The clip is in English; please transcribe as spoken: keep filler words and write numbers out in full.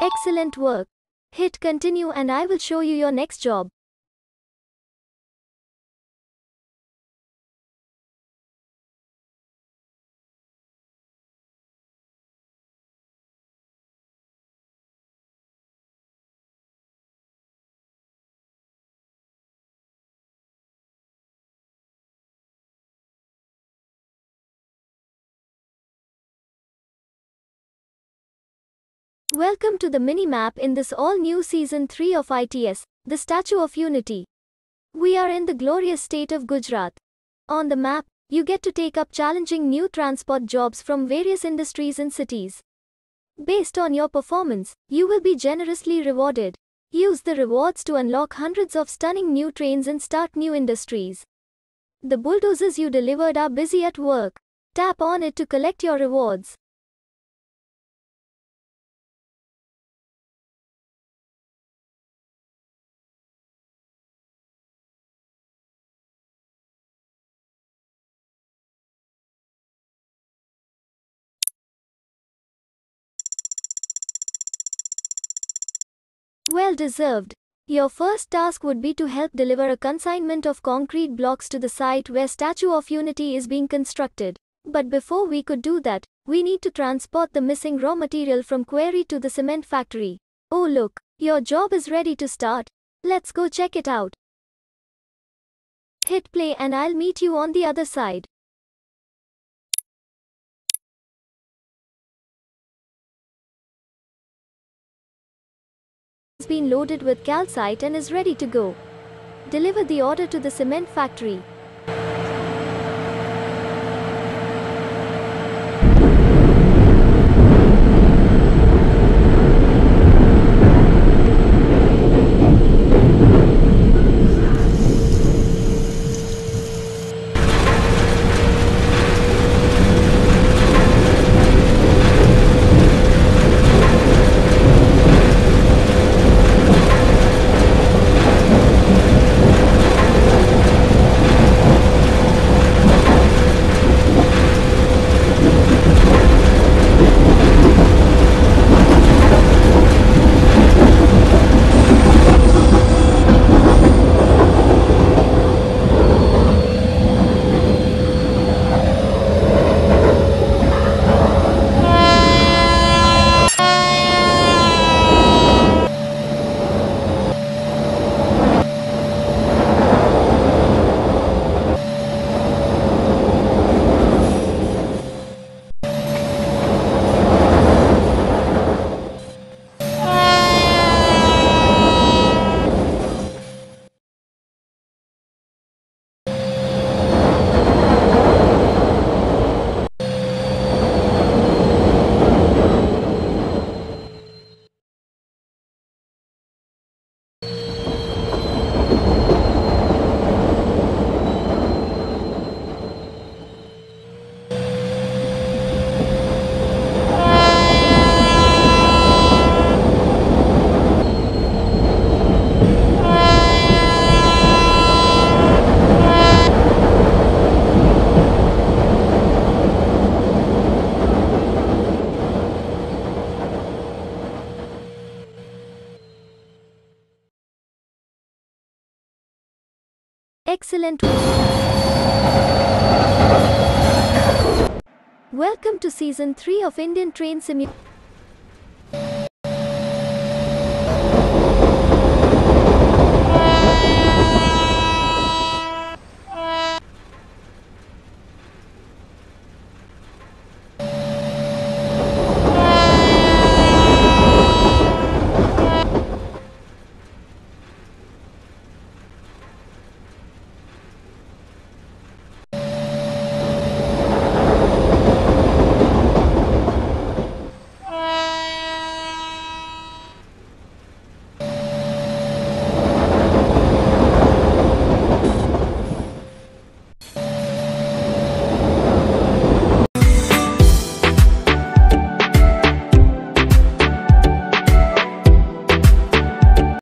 Excellent work. Hit continue and I will show you your next job. Welcome to the mini-map in this all-new Season three of I T S, the Statue of Unity. We are in the glorious state of Gujarat. On the map, you get to take up challenging new transport jobs from various industries and cities. Based on your performance, you will be generously rewarded. Use the rewards to unlock hundreds of stunning new trains and start new industries. The bulldozers you delivered are busy at work. Tap on it to collect your rewards. Well deserved. Your first task would be to help deliver a consignment of concrete blocks to the site where Statue of Unity is being constructed. But before we could do that, we need to transport the missing raw material from quarry to the cement factory. Oh look, your job is ready to start. Let's go check it out. Hit play and I'll meet you on the other side. Has been loaded with calcite and is ready to go. Deliver the order to the cement factory. Excellent. Welcome to Season three of Indian Train Simulator.